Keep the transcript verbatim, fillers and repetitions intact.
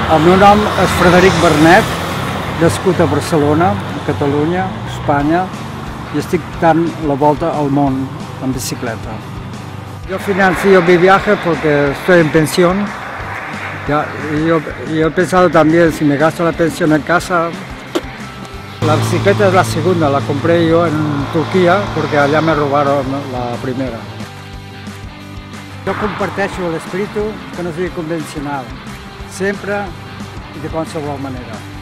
El meu nom és Frederic Bernet, nascut a Barcelona, a Catalunya, Espanya, y estic dant la volta al món en bicicleta. Yo financio mi viaje porque estoy en pensión. Ya, y yo, yo he pensado también, si me gasto la pensión en casa, la bicicleta es la segunda, la compré yo en Turquía porque allá me robaron la primera. Jo comparteixo l'esperit que no sigui convencional, sempre i de qualsevol manera.